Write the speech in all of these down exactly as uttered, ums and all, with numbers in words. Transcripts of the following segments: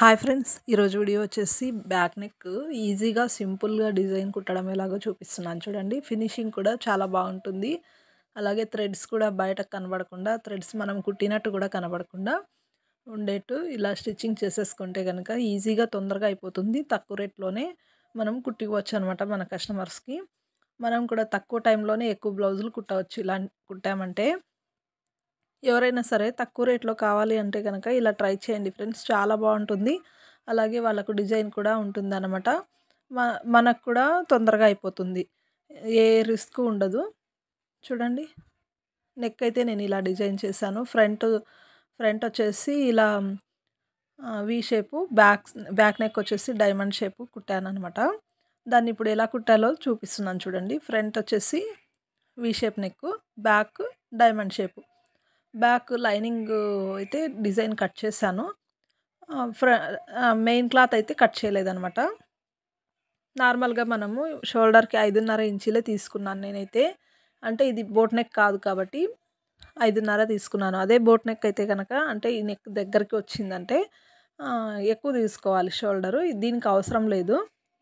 Hi friends! ఈరోజు video వచ్చేసి back neck ఈజీగా సింపుల్‌గా డిజైన్ కుట్టడం ఎలాగో చూపిస్తున్నాను చూడండి. ఫినిషింగ్ కూడా చాలా బాగుంటుంది. అలాగే థ్రెడ్స్ కూడా బయటకు కనబడకుండా, థ్రెడ్స్ మనం కుట్టినట్టు కూడా కనబడకుండా ఉండేట్టు ఇలా స్టిచ్చింగ్ చేసేసుకుంటే గనుక ఈజీగా తొందరగా అయిపోతుంది. తక్కువ రేట్‌లోనే మనం కుట్టివ్వచ్చు అనమాట మన కస్టమర్స్‌కి. మనం కూడా తక్కువ టైంలోనే ఎక్కువ బ్లౌజులు కుట్టవచ్చు ఇలా కుట్టామంటే. ఎవరైనా సరే తక్కువ రేట్‌లో కావాలి అంటే గనక ఇలా ట్రై చేయండి ఫ్రెండ్స్. చాలా బాగుంటుంది. అలాగే వాళ్ళకు డిజైన్ కూడా ఉంటుందన్నమాట. మ మనకు కూడా తొందరగా అయిపోతుంది. ఏ రిస్క్ ఉండదు. చూడండి. నెక్ అయితే నేను ఇలా డిజైన్ చేశాను. ఫ్రంట్ ఫ్రంట్ వచ్చేసి ఇలా ఆహ్, V shape, back back neck వచ్చేసి డైమండ్ షేపు కుట్టాననమాట. దాన్ని ఇప్పుడు ఎలా కుట్టాలో చూపిస్తున్నాను చూడండి. ఫ్రంట్ వచ్చేసి V shape neck, back diamond shape. Back lining అయితే డిజైన్ కట్ చేశాను. ఆహ్, ఫ్ర ఆహ్, మెయిన్ క్లాత్ అయితే కట్ చేయలేదనమాట. నార్మల్‌గా మనము షోల్డర్‌కి ఐదున్నర ఇంచీలే తీసుకున్నాను నేనైతే. అంటే ఇది బోట్ నెక్ కాదు కాబట్టి ఐదున్నర తీసుకున్నాను. అదే బోట్ నెక్ అయితే గనక అంటే ఈ నెక్ దగ్గరికి వచ్చిందంటే ఆహ్, ఎక్కువ తీసుకోవాలి షోల్డరు. దీనికి అవసరం లేదు.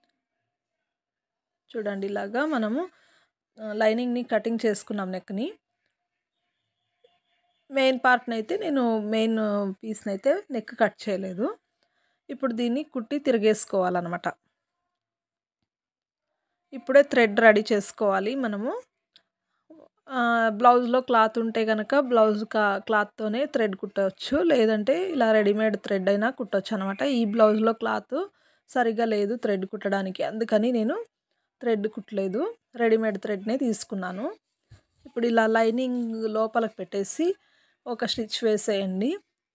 చూడండి ఇలాగా మనము ఆహ్, లైనింగ్‌ని కటింగ్ చేసుకున్నాం నెక్‌ని. మెయిన్ పార్ట్‌నైతే నేను మెయిన్ పీస్‌నైతే నెక్ కట్ చేయలేదు. ఇప్పుడు దీన్ని కుట్టి తిరిగేసుకోవాలనమాట. ఇప్పుడే థ్రెడ్ రెడీ చేసుకోవాలి మనము. ఆహ్, బ్లౌజ్‌లో క్లాత్ ఉంటే గనక బ్లౌజ్ కా క్లాత్‌తోనే థ్రెడ్ కుట్టవచ్చు. లేదంటే ఇలా రెడీమేడ్ థ్రెడ్ అయినా కుట్టొచ్చనమాట. ఈ బ్లౌజ్‌లో క్లాత్ సరిగ్గా లేదు థ్రెడ్ కుట్టడానికి. అందుకని నేను థ్రెడ్ కుట్టలేదు. రెడీమేడ్ థ్రెడ్‌నే తీసుకున్నాను. ఇప్పుడు ఇలా లైనింగ్ లోపలికి పెట్టేసి ఒక స్టిచ్ వేసేయండి.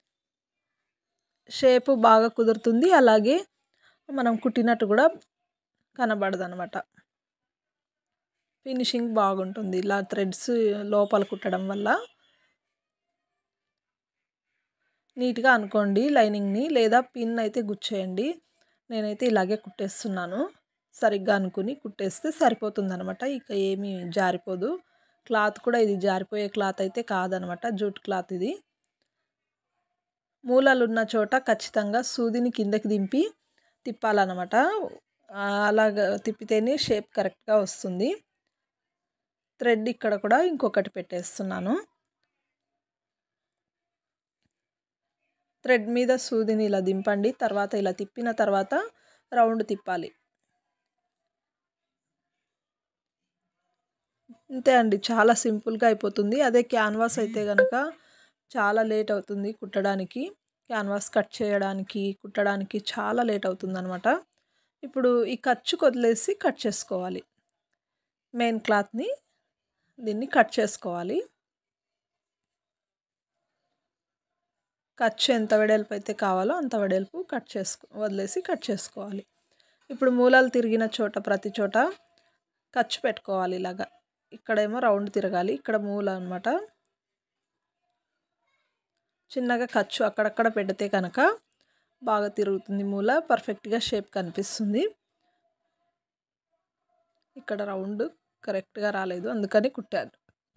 షేపు బాగా కుదురుతుంది. అలాగే మనం కుట్టినట్టు కూడా కనబడదనమాట. ఫినిషింగ్ బాగుంటుంది. ఇలా థ్రెడ్స్ లోపల కుట్టడం వల్ల. నీట్‌గా అనుకోండి లైనింగ్‌ని, లేదా పిన్ అయితే గుచ్చేయండి. నేనైతే ఇలాగే కుట్టేస్తున్నాను. సరిగ్గా అనుకుని కుట్టేస్తే సరిపోతుందనమాట. ఇక ఏమీ జారిపోదు. క్లాత్ కూడా ఇది జారిపోయే క్లాత్ అయితే కాదనమాట. జూట్ క్లాత్ ఇది. మూలలున్న చోట ఖచ్చితంగా సూదిని కిందకి దింపి తిప్పాలనమాట. ఆహ్, అలాగా తిప్పితేనే షేప్ కరెక్ట్‌గా వస్తుంది. థ్రెడ్ ఇక్కడ కూడా ఇంకొకటి పెట్టేస్తున్నాను. థ్రెడ్ మీద సూదిని ఇలా దింపండి. తర్వాత ఇలా తిప్పిన తర్వాత రౌండ్ తిప్పాలి. అంతే అండి. చాలా సింపుల్‌గా అయిపోతుంది. అదే క్యాన్వాస్ అయితే గనక చాలా లేట్ అవుతుంది కుట్టడానికి. క్యాన్వాస్ కట్ చేయడానికి, కుట్టడానికి చాలా లేట్ అవుతుందనమాట. ఇప్పుడు ఈ ఖర్చుకు వదిలేసి కట్ చేసుకోవాలి. మెయిన్ క్లాత్‌ని దీన్ని కట్ చేసుకోవాలి. ఖర్చు ఎంత వెడల్పు అయితే కావాలో అంత వెడల్పు కట్ చేసుకో వదిలేసి కట్ చేసుకోవాలి. ఇప్పుడు మూలలు తిరిగిన చోట ప్రతి చోట ఖర్చు పెట్టుకోవాలి ఇలాగా. ఇక్కడేమో రౌండ్ తిరగాలి. ఇక్కడ మూల అనమాట. చిన్నగా ఖర్చు అక్కడక్కడ పెడితే కనుక బాగా తిరుగుతుంది మూల. పర్ఫెక్ట్‌గా షేప్ కనిపిస్తుంది. ఇక్కడ రౌండ్ కరెక్ట్‌గా రాలేదు. అందుకని కుట్టాను.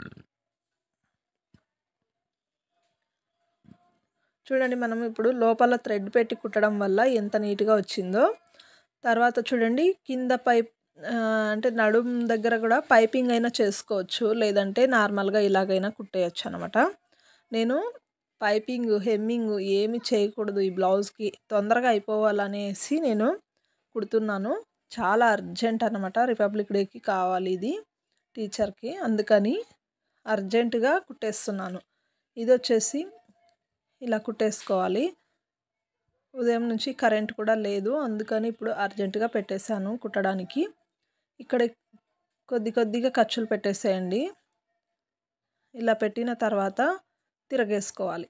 చూడండి మనం ఇప్పుడు లోపల థ్రెడ్ పెట్టి కుట్టడం వల్ల ఎంత నీట్‌గా వచ్చిందో. తర్వాత చూడండి కింద పైప్ ఆహ్, అంటే నడుం దగ్గర కూడా పైపింగ్ అయినా చేసుకోవచ్చు. లేదంటే నార్మల్‌గా ఇలాగైనా కుట్టేయొచ్చు అనమాట. నేను పైపింగ్, హెమ్మింగ్ ఏమి చేయకూడదు ఈ బ్లౌజ్‌కి. తొందరగా అయిపోవాలనేసి నేను కుడుతున్నాను. చాలా అర్జెంట్ అనమాట. రిపబ్లిక్ డేకి కావాలి ఇది టీచర్‌కి. అందుకని అర్జెంట్‌గా కుట్టేస్తున్నాను. ఇదొచ్చేసి ఇలా కుట్టేసుకోవాలి. ఉదయం నుంచి కరెంట్ కూడా లేదు. అందుకని ఇప్పుడు అర్జెంట్‌గా పెట్టేశాను కుట్టడానికి. ఇక్కడ కొద్ది కొద్దిగా ఖర్చులు పెట్టేసేయండి. ఇలా పెట్టిన తర్వాత తిరగేసుకోవాలి.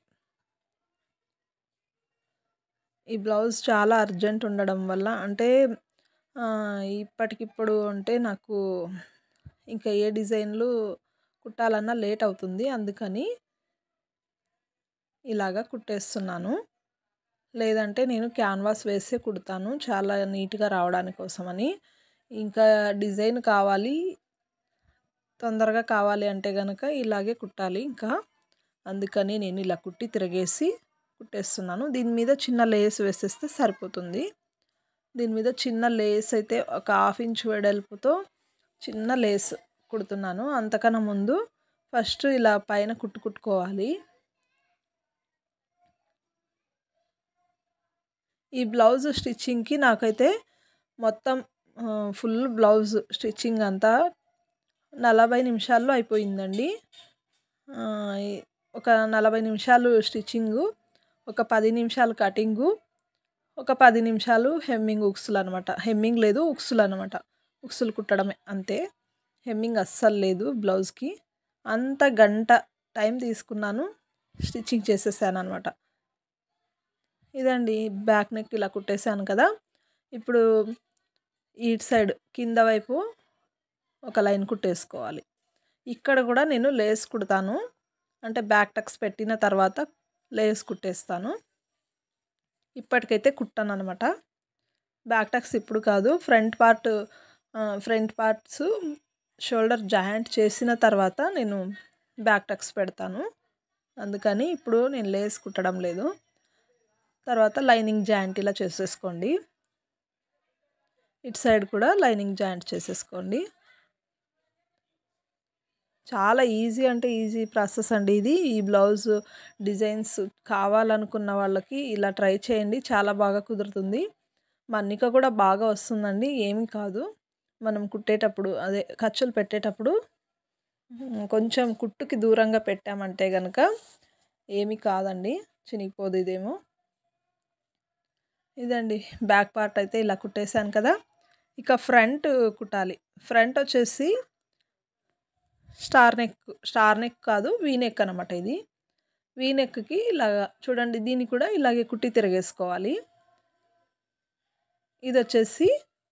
ఈ బ్లౌజ్ చాలా అర్జెంట్ ఉండడం వల్ల అంటే ఆహ్, ఇప్పటికిప్పుడు అంటే నాకు ఇంకా ఏ డిజైన్‌లు కుట్టాలన్నా లేట్ అవుతుంది. అందుకని ఇలాగా కుట్టేస్తున్నాను. లేదంటే నేను క్యాన్వాస్ వేసే కుడతాను. చాలా నీట్‌గా రావడానికి కోసమని. ఇంకా డిజైన్ కావాలి, తొందరగా కావాలి అంటే గనక ఇలాగే కుట్టాలి ఇంకా. అందుకని నేను ఇలా కుట్టి తిరగేసి కుట్టేస్తున్నాను. దీని మీద చిన్న లేస్ వేసేస్తే సరిపోతుంది. దీని మీద చిన్న లేస్ అయితే ఒక హాఫ్ ఇంచ్ వెడల్పుతో చిన్న లేస్ కుడుతున్నాను. అంతకన్నా ముందు ఫస్ట్ ఇలా పైన కుట్టు కుట్టుకోవాలి. ఈ బ్లౌజ్ స్టిచ్చింగ్‌కి నాకైతే మొత్తం ఆహ్, ఫుల్ బ్లౌజ్ స్టిచ్చింగ్ అంతా నలభై నిమిషాల్లో అయిపోయిందండి. ఆహ్, ఒక నలభై నిమిషాలు స్టిచ్చింగు, ఒక పది నిమిషాలు కటింగు, ఒక పది నిమిషాలు హెమ్మింగ్ ఉక్సులనమాట. హెమ్మింగ్ లేదు, ఉక్సులనమాట. ఉక్సులు కుట్టడమే అంతే. హెమ్మింగ్ అస్సలు లేదు బ్లౌజ్‌కి. అంత గంట టైం తీసుకున్నాను. స్టిచ్చింగ్ చేసేసాననమాట. ఇదండి బ్యాక్ నెక్ ఇలా కుట్టేసాను కదా! ఇప్పుడు ఇటు సైడ్ కింద వైపు ఒక లైన్ కుట్టేసుకోవాలి. ఇక్కడ కూడా నేను లేస్ కుడతాను. అంటే బ్యాక్ టక్స్ పెట్టిన తర్వాత లేస్ కుట్టేస్తాను. ఇప్పటికైతే కుట్టననమాట. బ్యాక్ టక్స్ ఇప్పుడు కాదు. ఫ్రంట్ పార్ట్ ఆహ్, ఫ్రంట్ పార్ట్స్ షోల్డర్ జాయింట్ చేసిన తర్వాత నేను బ్యాక్ టక్స్ పెడతాను. అందుకని ఇప్పుడు నేను లేస్ కుట్టడం లేదు. తర్వాత లైనింగ్ జాయింట్ ఇలా చేసేసుకోండి. ఇటు సైడ్ కూడా లైనింగ్ జాయింట్ చేసేసుకోండి. చాలా ఈజీ అంటే ఈజీ ప్రాసెస్ అండి ఇది. ఈ బ్లౌజ్ డిజైన్స్ కావాలనుకున్న వాళ్ళకి ఇలా ట్రై చేయండి. చాలా బాగా కుదురుతుంది. మన్నిక కూడా బాగా వస్తుందండి. ఏమి కాదు. మనం కుట్టేటప్పుడు అదే ఖర్చులు పెట్టేటప్పుడు కొంచెం కుట్టుకి దూరంగా పెట్టామంటే గనక ఏమి కాదండి. చినిగిపోదు ఇదేమో. ఇదండి బ్యాక్ పార్ట్ అయితే ఇలా కుట్టేసాను కదా! ఇక ఫ్రంట్ కుట్టాలి. ఫ్రంట్ వచ్చేసి స్టార్ నెక్ స్టార్ నెక్ కాదు, వీ నెక్ అనమాట ఇది. వీ నెక్‌కి ఇలాగా చూడండి, దీన్ని కూడా ఇలాగే కుట్టి తిరగేసుకోవాలి. ఇదొచ్చేసి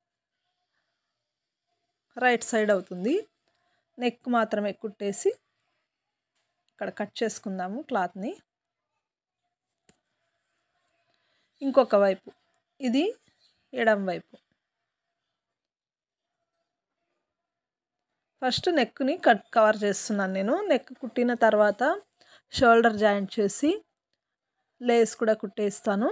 రైట్ సైడ్ అవుతుంది. నెక్ మాత్రమే కుట్టేసి ఇక్కడ కట్ చేసుకుందాము క్లాత్‌ని. ఇంకొక వైపు ఇది ఎడమ వైపు. ఫస్ట్ నెక్‌ని కట్ కవర్ చేస్తున్నాను నేను. నెక్ కుట్టిన తర్వాత షోల్డర్ జాయింట్ చేసి లేస్ కూడా కుట్టేస్తాను.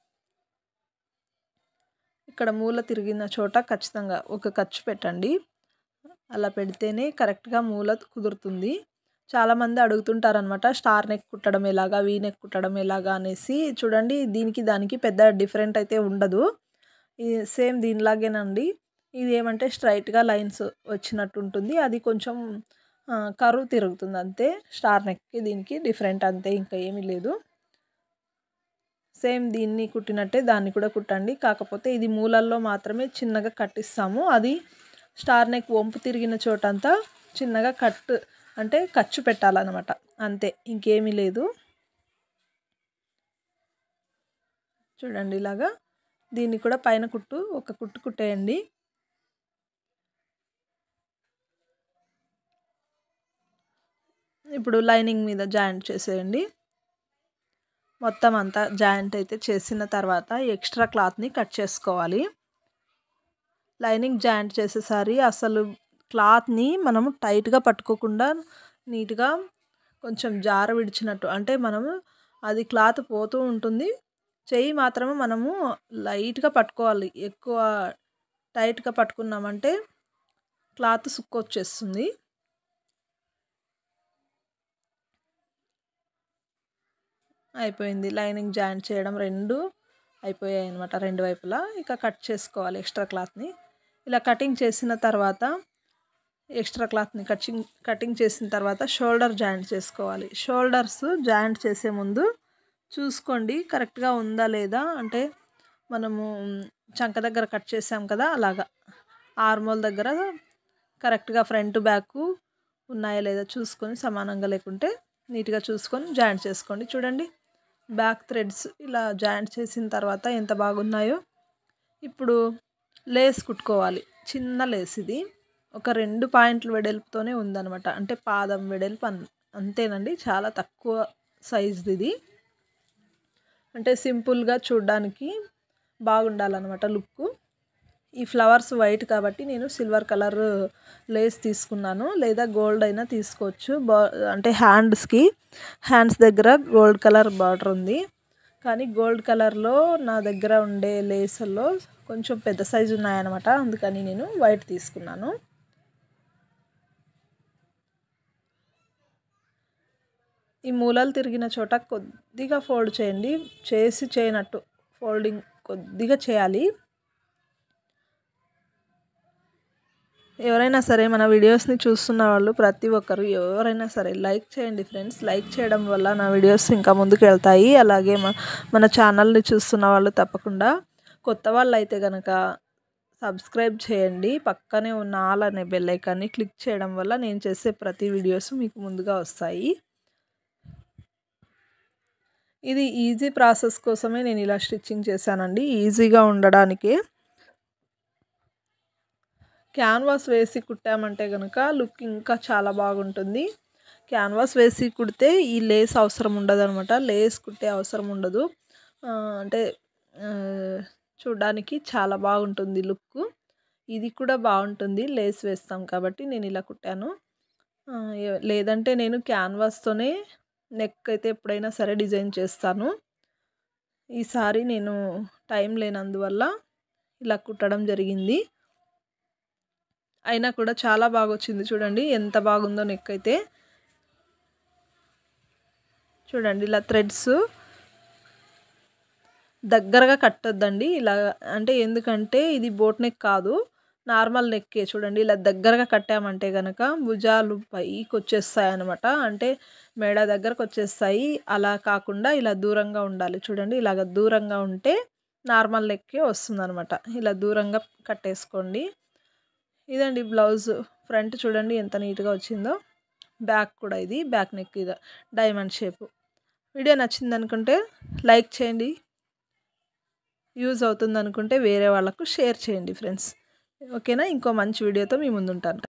ఇక్కడ మూల తిరిగిన చోట ఖచ్చితంగా ఒక ఖర్చు పెట్టండి. అలా పెడితేనే కరెక్ట్‌గా మూల కుదురుతుంది. చాలామంది అడుగుతుంటారనమాట, స్టార్ నెక్ కుట్టడం ఎలాగా, వీ నెక్ కుట్టడం ఎలాగా అనేసి. చూడండి, దీనికి దానికి పెద్ద డిఫరెంట్ అయితే ఉండదు. ఈ సేమ్ దీనిలాగేనండి. ఇది ఏమంటే స్ట్రైట్‌గా లైన్స్ వచ్చినట్టు ఉంటుంది. అది కొంచెం ఆహ్, కర్వ్ తిరుగుతుంది అంతే. స్టార్ నెక్‌కి దీనికి డిఫరెంట్ అంతే, ఇంకా ఏమీ లేదు. సేమ్ దీన్ని కుట్టినట్టే దాన్ని కూడా కుట్టండి. కాకపోతే ఇది మూలల్లో మాత్రమే చిన్నగా కట్టిస్తాము. అది స్టార్ నెక్ వంపు తిరిగిన చోటంతా చిన్నగా కట్ అంటే ఖర్చు పెట్టాలన్నమాట. అంతే, ఇంకేమీ లేదు. చూడండి ఇలాగా దీన్ని కూడా పైన కుట్టు ఒక కుట్టు కుట్టేయండి. ఇప్పుడు లైనింగ్ మీద జాయింట్ చేసేయండి. మొత్తం అంతా జాయింట్ అయితే చేసిన తర్వాత ఎక్స్ట్రా క్లాత్‌ని కట్ చేసుకోవాలి. లైనింగ్ జాయింట్ చేసేసారి అసలు క్లాత్‌ని మనము టైట్‌గా పట్టుకోకుండా నీట్‌గా కొంచెం జార విడిచినట్టు, అంటే మనము అది క్లాత్ పోతూ ఉంటుంది. చెయ్యి మాత్రమే మనము లైట్‌గా పట్టుకోవాలి. ఎక్కువ టైట్‌గా పట్టుకున్నామంటే క్లాత్ సుక్కొచ్చేస్తుంది. అయిపోయింది. లైనింగ్ జాయింట్ చేయడం రెండు అయిపోయాయి అనమాట, రెండు వైపులా. ఇక కట్ చేసుకోవాలి ఎక్స్ట్రా క్లాత్‌ని. ఇలా కటింగ్ చేసిన తర్వాత ఎక్స్ట్రా క్లాత్‌ని కటింగ్ కటింగ్ చేసిన తర్వాత షోల్డర్ జాయింట్ చేసుకోవాలి. షోల్డర్స్ జాయింట్ చేసే ముందు చూసుకోండి కరెక్ట్‌గా ఉందా లేదా, అంటే మనము చంక దగ్గర కట్ చేసాం కదా, అలాగా ఆర్మోల్ దగ్గర కరెక్ట్‌గా ఫ్రంట్ బ్యాక్ ఉన్నాయా లేదా చూసుకొని, సమానంగా లేకుంటే నీట్‌గా చూసుకొని జాయింట్ చేసుకోండి. చూడండి, బ్యాక్ థ్రెడ్స్ ఇలా జాయింట్ చేసిన తర్వాత ఎంత బాగున్నాయో. ఇప్పుడు లేస్ కుట్టుకోవాలి. చిన్న లేస్ ఇది. ఒక రెండు పాయింట్లు వెడల్పుతోనే ఉందనమాట. అంటే పాదం వెడల్పు అన్ అంతేనండి. చాలా తక్కువ సైజ్‌ది ఇది. అంటే సింపుల్‌గా చూడ్డానికి బాగుండాలన్నమాట లుక్కు. ఈ ఫ్లవర్స్ వైట్ కాబట్టి నేను సిల్వర్ కలర్ లేస్ తీసుకున్నాను, లేదా గోల్డ్ అయినా తీసుకోవచ్చు. బా అంటే హ్యాండ్స్‌కి హ్యాండ్స్ దగ్గర గోల్డ్ కలర్ బార్డర్ ఉంది. కానీ గోల్డ్ కలర్లో నా దగ్గర ఉండే లేసుల్లో కొంచెం పెద్ద సైజు ఉన్నాయన్నమాట, అందుకని నేను వైట్ తీసుకున్నాను. ఈ మూలలు తిరిగిన చోట కొద్దిగా ఫోల్డ్ చేయండి, చేసి చేయనట్టు ఫోల్డింగ్ కొద్దిగా చేయాలి. ఎవరైనా సరే మన వీడియోస్ని చూస్తున్న వాళ్ళు ప్రతి ఒక్కరు ఎవరైనా సరే లైక్ చేయండి ఫ్రెండ్స్. లైక్ చేయడం వల్ల నా వీడియోస్ ఇంకా ముందుకు వెళ్తాయి. అలాగే మన ఛానల్ని చూస్తున్న వాళ్ళు తప్పకుండా కొత్త వాళ్ళు అయితే కనుక సబ్స్క్రైబ్ చేయండి. పక్కనే ఉన్న ఆల్ అనే బెల్ ఐకాన్ని క్లిక్ చేయడం వల్ల నేను చేసే ప్రతి వీడియోస్ మీకు ముందుగా వస్తాయి. ఇది ఈజీ ప్రాసెస్ కోసమే నేను ఇలా స్టిచ్చింగ్ చేశానండి, ఈజీగా ఉండడానికే. క్యాన్వాస్ వేసి కుట్టామంటే కనుక లుక్ ఇంకా చాలా బాగుంటుంది. క్యాన్వాస్ వేసి కుడితే ఈ లేస్ అవసరం ఉండదు అనమాట, లేస్ కుట్టే అవసరం ఉండదు. అంటే చూడడానికి చాలా బాగుంటుంది లుక్. ఇది కూడా బాగుంటుంది లేస్ వేస్తాం కాబట్టి నేను ఇలా కుట్టాను. లేదంటే నేను క్యాన్వాస్తోనే నెక్ అయితే ఎప్పుడైనా సరే డిజైన్ చేస్తాను. ఈసారి నేను టైం లేనందువల్ల ఇలా కుట్టడం జరిగింది. అయినా కూడా చాలా బాగా వచ్చింది. చూడండి ఎంత బాగుందో నెక్ అయితే. చూడండి ఇలా థ్రెడ్స్ దగ్గరగా కట్టొద్దండి ఇలా, అంటే ఎందుకంటే ఇది బోట్ నెక్ కాదు, నార్మల్ నెక్కే. చూడండి ఇలా దగ్గరగా కట్టామంటే కనుక భుజాలు పైకి వచ్చేస్తాయి అన్నమాట, అంటే మెడ దగ్గరకు వచ్చేస్తాయి. అలా కాకుండా ఇలా దూరంగా ఉండాలి. చూడండి ఇలాగ దూరంగా ఉంటే నార్మల్ నెక్కే వస్తుందన్నమాట. ఇలా దూరంగా కట్టేసుకోండి. ఇదండి బ్లౌజ్ ఫ్రంట్ చూడండి ఎంత నీట్గా వచ్చిందో. బ్యాక్ కూడా ఇది బ్యాక్ నెక్, ఇది డైమండ్ షేపు. వీడియో నచ్చింది అనుకుంటే లైక్ చేయండి, యూజ్ అవుతుంది అనుకుంటే వేరే వాళ్ళకు షేర్ చేయండి ఫ్రెండ్స్. ఓకేనా? ఇంకో మంచి వీడియోతో మీ ముందుంటాను.